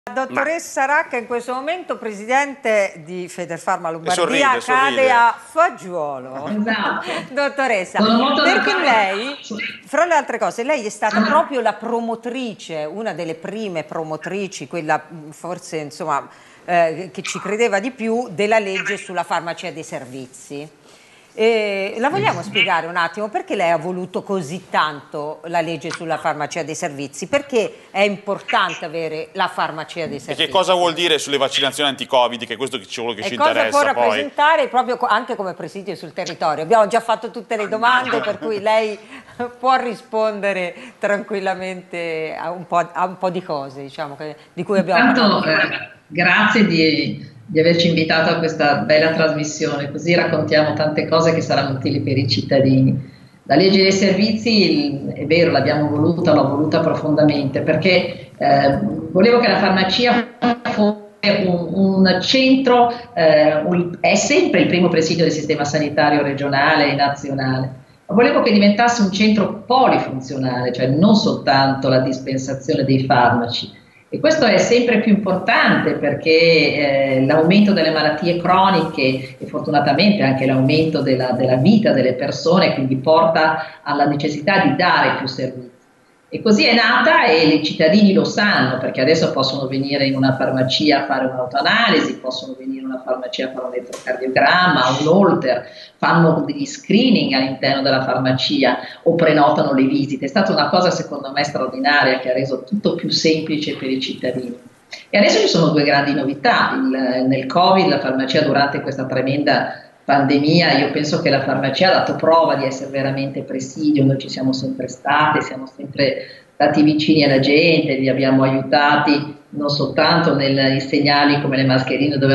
Dottoressa Racca, in questo momento presidente di Federfarma Lombardia, sorride. cade a fagiolo. Esatto. Dottoressa, perché lei, fra le altre cose, lei è stata proprio la promotrice, una delle prime promotrici, quella forse insomma che ci credeva di più, della legge sulla farmacia dei servizi. La vogliamo spiegare un attimo perché lei ha voluto così tanto la legge sulla farmacia dei servizi? Perché è importante avere la farmacia dei servizi? E che cosa vuol dire sulle vaccinazioni anti-Covid, che è questo che ci interessa poi? Cosa può rappresentare proprio anche come presidio sul territorio? Abbiamo già fatto tutte le domande, per cui lei può rispondere tranquillamente a un po' di cose, diciamo, di cui abbiamo parlato. Grazie di averci invitato a questa bella trasmissione, così raccontiamo tante cose che saranno utili per i cittadini. La legge dei servizi, è vero, l'abbiamo voluta, l'ho voluta profondamente, perché volevo che la farmacia fosse un centro, è sempre il primo presidio del sistema sanitario regionale e nazionale. Volevo che diventasse un centro polifunzionale, cioè non soltanto la dispensazione dei farmaci. E questo è sempre più importante perché l'aumento delle malattie croniche e fortunatamente anche l'aumento della vita delle persone quindi porta alla necessità di dare più servizi. E così è nata e i cittadini lo sanno perché adesso possono venire in una farmacia a fare un'autoanalisi, possono venire in una farmacia a fare un elettrocardiogramma, un holter, fanno degli screening all'interno della farmacia o prenotano le visite. È stata una cosa secondo me straordinaria che ha reso tutto più semplice per i cittadini. E adesso ci sono due grandi novità. Nel Covid la farmacia durante questa tremenda pandemia, io penso che la farmacia ha dato prova di essere veramente presidio, noi ci siamo sempre state, siamo sempre stati vicini alla gente, li abbiamo aiutati non soltanto nei segnali come le mascherine dove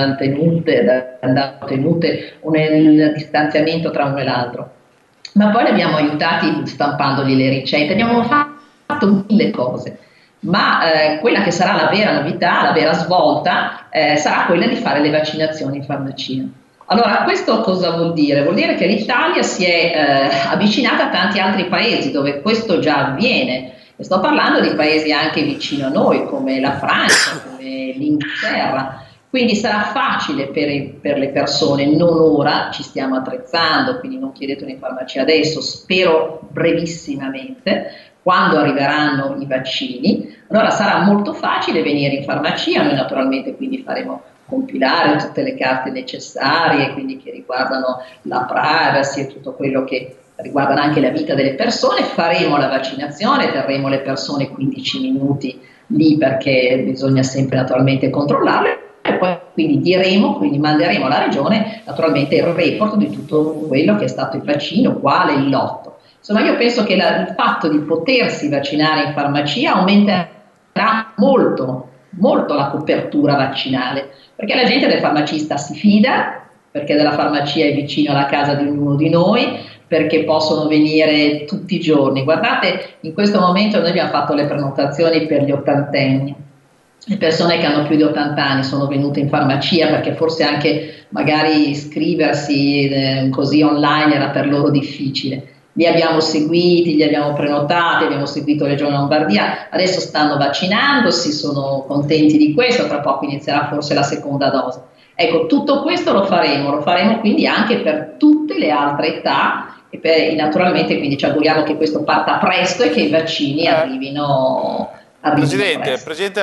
andavano tenute o nel distanziamento tra uno e l'altro, ma poi li abbiamo aiutati stampandogli le ricette, abbiamo fatto mille cose. Ma quella che sarà la vera novità, la vera svolta, sarà quella di fare le vaccinazioni in farmacia. Allora, questo cosa vuol dire? Vuol dire che l'Italia si è avvicinata a tanti altri paesi dove questo già avviene. E sto parlando di paesi anche vicino a noi, come la Francia, come l'Inghilterra. Quindi sarà facile per le persone, non ora, ci stiamo attrezzando, quindi non chiedetelo in farmacia adesso, spero brevissimamente, quando arriveranno i vaccini. Allora sarà molto facile venire in farmacia, noi naturalmente quindi faremo compilare tutte le carte necessarie, quindi che riguardano la privacy e tutto quello che riguardano anche la vita delle persone, faremo la vaccinazione, terremo le persone 15 minuti lì perché bisogna sempre naturalmente controllarle e poi quindi manderemo alla regione naturalmente il report di tutto quello che è stato il vaccino, quale il lotto. Insomma io penso che il fatto di potersi vaccinare in farmacia aumenterà molto la copertura vaccinale, perché la gente del farmacista si fida, perché della farmacia è vicino alla casa di ognuno di noi, perché possono venire tutti i giorni. Guardate, in questo momento noi abbiamo fatto le prenotazioni per gli ottantenni, le persone che hanno più di 80 anni sono venute in farmacia perché forse anche magari iscriversi così online era per loro difficile. Li abbiamo seguiti, li abbiamo prenotati, abbiamo seguito Regione Lombardia, adesso stanno vaccinandosi, sono contenti di questo, tra poco inizierà forse la seconda dose. Ecco, tutto questo lo faremo quindi anche per tutte le altre età e naturalmente quindi ci auguriamo che questo parta presto e che i vaccini arrivino presto. Presidente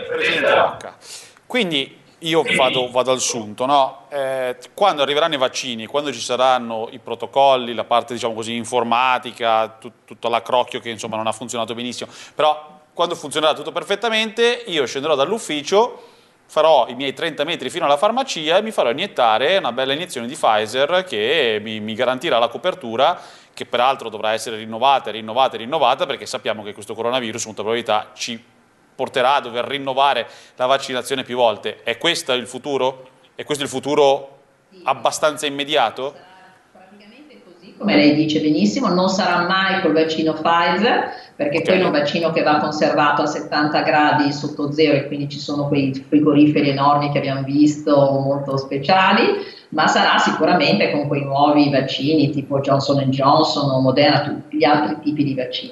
Racca, quindi io vado al sunto, no? Quando arriveranno i vaccini, quando ci saranno i protocolli, la parte diciamo così informatica, tutto l'accrocchio che insomma non ha funzionato benissimo, però quando funzionerà tutto perfettamente io scenderò dall'ufficio, farò i miei 30 metri fino alla farmacia e mi farò iniettare una bella iniezione di Pfizer che mi garantirà la copertura, che peraltro dovrà essere rinnovata perché sappiamo che questo coronavirus con tutta probabilità ci porterà a dover rinnovare la vaccinazione più volte. È questo il futuro? È questo il futuro abbastanza immediato? Praticamente così, come lei dice benissimo, non sarà mai col vaccino Pfizer, perché quello è un vaccino che va conservato a 70 gradi sotto zero e quindi ci sono quei frigoriferi enormi che abbiamo visto, molto speciali, ma sarà sicuramente con quei nuovi vaccini tipo Johnson & Johnson o Moderna, tutti gli altri tipi di vaccini.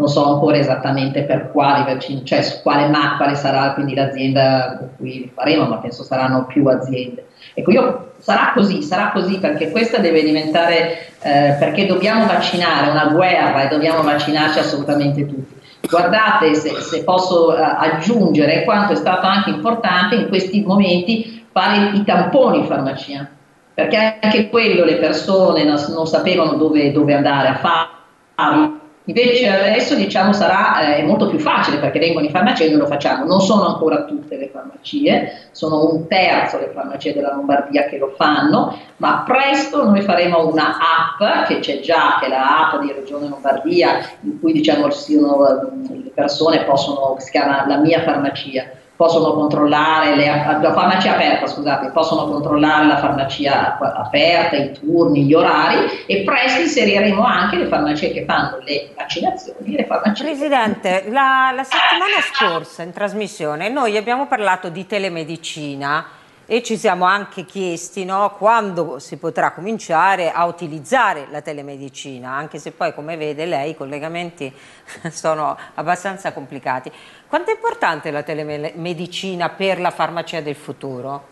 non so ancora esattamente per quali vaccini, cioè su quale sarà quindi l'azienda con cui li faremo, ma penso saranno più aziende. Ecco, sarà così perché questa deve diventare, perché dobbiamo vaccinare, è una guerra e dobbiamo vaccinarci assolutamente tutti. Guardate, se posso aggiungere quanto è stato anche importante in questi momenti fare i tamponi in farmacia, perché anche quello le persone non sapevano dove andare a farlo. Invece adesso diciamo è molto più facile perché vengono in farmacia e noi lo facciamo. Non sono ancora tutte le farmacie, sono un terzo le farmacie della Lombardia che lo fanno, ma presto noi faremo una app che c'è già, che è la app di Regione Lombardia, in cui diciamo le persone possono, si chiama La Mia Farmacia, possono controllare la farmacia aperta, scusate, possono controllare la farmacia aperta, i turni, gli orari, e presto inseriremo anche le farmacie che fanno le vaccinazioni e le farmacie. Presidente, la settimana scorsa in trasmissione noi abbiamo parlato di telemedicina e ci siamo anche chiesti, no, quando si potrà cominciare a utilizzare la telemedicina, anche se poi, come vede lei, i collegamenti sono abbastanza complicati. Quanto è importante la telemedicina per la farmacia del futuro?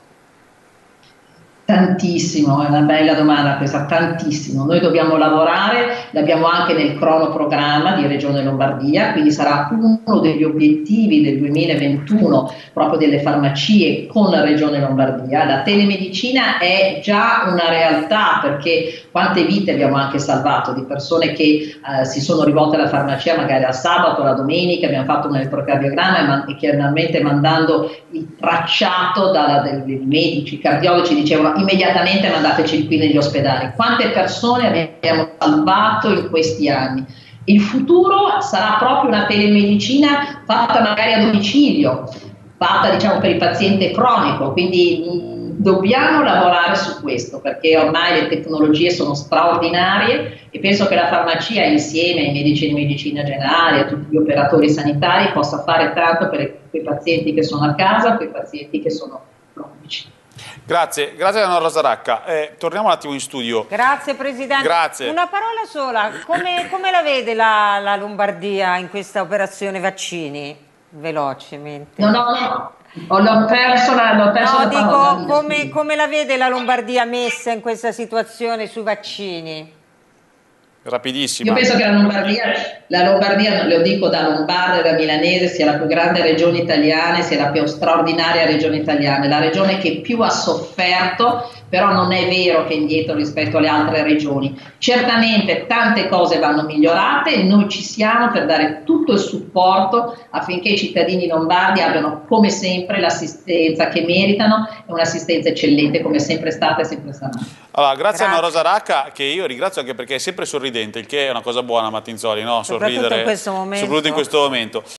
Tantissimo, è una bella domanda questa, tantissimo. Noi dobbiamo lavorare, l'abbiamo anche nel cronoprogramma di Regione Lombardia, quindi sarà uno degli obiettivi del 2021 proprio delle farmacie con la Regione Lombardia. La telemedicina è già una realtà perché quante vite abbiamo anche salvato di persone che si sono rivolte alla farmacia magari al sabato, la domenica, abbiamo fatto un elettrocardiogramma e chiaramente mandando il tracciato dei medici, i cardiologi dicevano immediatamente mandateci qui negli ospedali. Quante persone abbiamo salvato in questi anni? Il futuro sarà proprio una telemedicina fatta magari a domicilio, fatta diciamo per il paziente cronico, quindi dobbiamo lavorare su questo perché ormai le tecnologie sono straordinarie e penso che la farmacia insieme ai medici di medicina generale, a tutti gli operatori sanitari possa fare tanto per quei pazienti che sono a casa, quei pazienti che sono cronici. Grazie, grazie a Rosa Racca. Torniamo un attimo in studio. Grazie Presidente. Grazie. Una parola sola, come la vede la Lombardia in questa operazione vaccini? Velocemente. No, l'ho perso la parola. Come la vede la Lombardia messa in questa situazione sui vaccini? Rapidissima. Io penso che la Lombardia, lo dico da lombardo e da milanese, sia la più grande regione italiana e sia la più straordinaria regione italiana, la regione che più ha sofferto, però non è vero che è indietro rispetto alle altre regioni. Certamente tante cose vanno migliorate, noi ci siamo per dare tutto il supporto affinché i cittadini lombardi abbiano come sempre l'assistenza che meritano e un'assistenza eccellente come sempre stata e sempre sarà. Allora, grazie a Rosa Racca, che io ringrazio anche perché è sempre sorridente, il che è una cosa buona, Martinzoli, no? Sorridere, soprattutto in questo momento. soprattutto in questo momento.